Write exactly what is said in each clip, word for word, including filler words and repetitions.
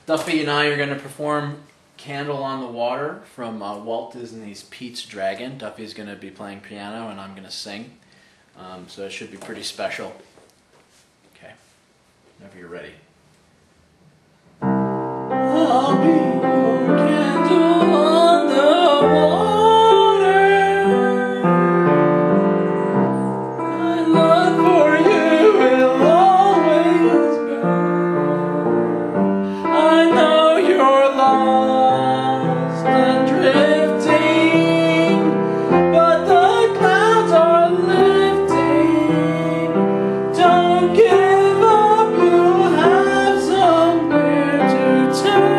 Duffy and I are going to perform Candle on the Water from uh, Walt Disney's Pete's Dragon. Duffy's going to be playing piano and I'm going to sing. Um, so it should be pretty special. Okay, whenever you're ready. I'll be your candle on the water. My love for you will always burn. I know you're lost and drifting, but the clouds are lifting. Don't give up, you'll have somewhere to turn.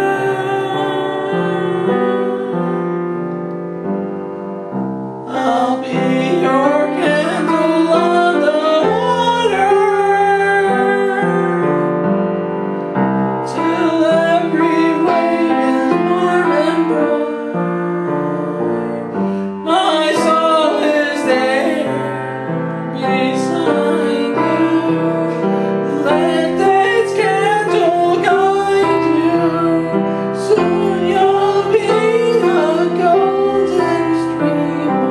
I'll be your candle on the water till every wave is warm and bright. My soul is there beside you. Let this candle guide you. Soon you'll be a golden stream of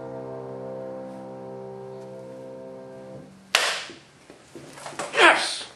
yes!